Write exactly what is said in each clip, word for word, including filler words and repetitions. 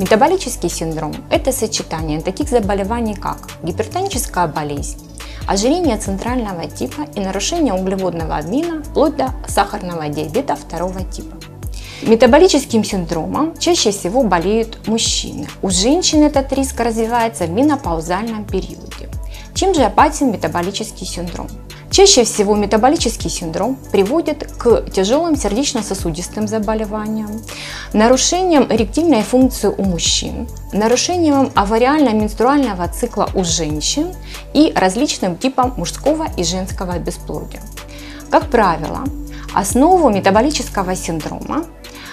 Метаболический синдром – это сочетание таких заболеваний, как гипертоническая болезнь, ожирение центрального типа и нарушение углеводного обмена вплоть до сахарного диабета второго типа. Метаболическим синдромом чаще всего болеют мужчины. У женщин этот риск развивается в менопаузальном периоде. Чем же опасен метаболический синдром? Чаще всего метаболический синдром приводит к тяжелым сердечно-сосудистым заболеваниям, нарушением эректильной функции у мужчин, нарушением авариально-менструального цикла у женщин и различным типам мужского и женского бесплодия. Как правило, основу метаболического синдрома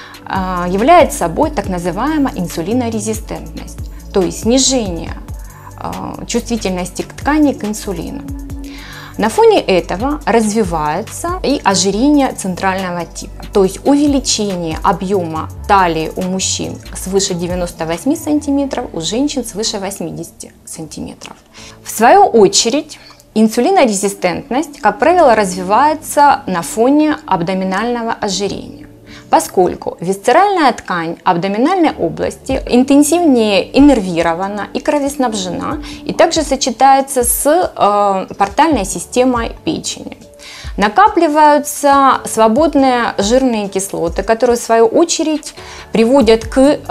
является собой так называемая инсулинорезистентность, то есть снижение чувствительности тканей к инсулину. На фоне этого развивается и ожирение центрального типа, то есть увеличение объема талии у мужчин свыше девяноста восьми сантиметров, у женщин свыше восьмидесяти сантиметров. В свою очередь, инсулинорезистентность, как правило, развивается на фоне абдоминального ожирения, поскольку висцеральная ткань абдоминальной области интенсивнее иннервирована и кровеснабжена, и также сочетается с э, портальной системой печени. Накапливаются свободные жирные кислоты, которые в свою очередь приводят к э,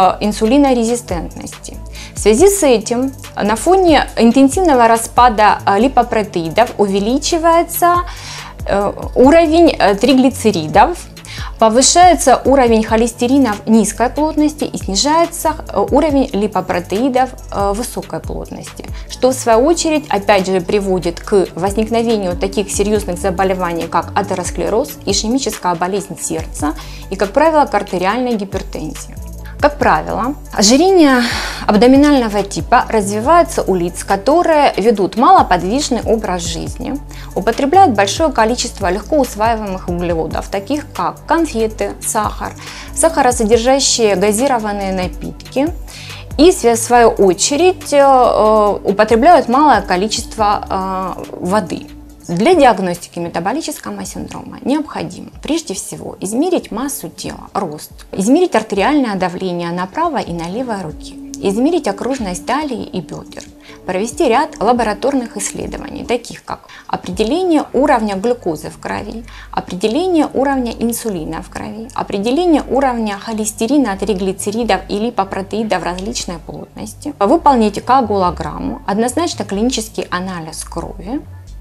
инсулинорезистентности. В связи с этим на фоне интенсивного распада липопротеидов увеличивается э, уровень триглицеридов, повышается уровень холестеринов низкой плотности и снижается уровень липопротеидов высокой плотности, что в свою очередь опять же приводит к возникновению таких серьезных заболеваний, как атеросклероз, ишемическая болезнь сердца и, как правило, к артериальной гипертензии. Как правило, ожирение абдоминального типа развивается у лиц, которые ведут малоподвижный образ жизни, употребляют большое количество легко усваиваемых углеводов, таких как конфеты, сахар, сахаросодержащие газированные напитки, и в свою очередь употребляют малое количество воды. Для диагностики метаболического синдрома необходимо прежде всего измерить массу тела, рост, измерить артериальное давление на правой и на левой руке, измерить окружность талии и бедер, провести ряд лабораторных исследований, таких как определение уровня глюкозы в крови, определение уровня инсулина в крови, определение уровня холестерина, триглицеридов и липопротеидов различной плотности, выполнить коагулограмму, однозначно клинический анализ крови.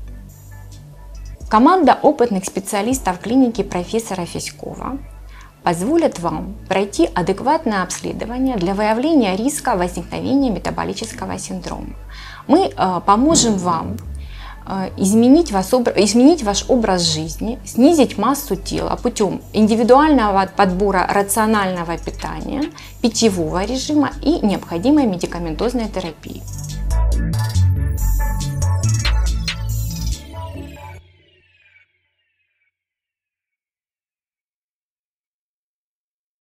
Команда опытных специалистов клиники профессора Фиськова позволит вам пройти адекватное обследование для выявления риска возникновения метаболического синдрома. Мы э, поможем вам э, изменить, вас, изменить ваш образ жизни, снизить массу тела путем индивидуального подбора рационального питания, питьевого режима и необходимой медикаментозной терапии.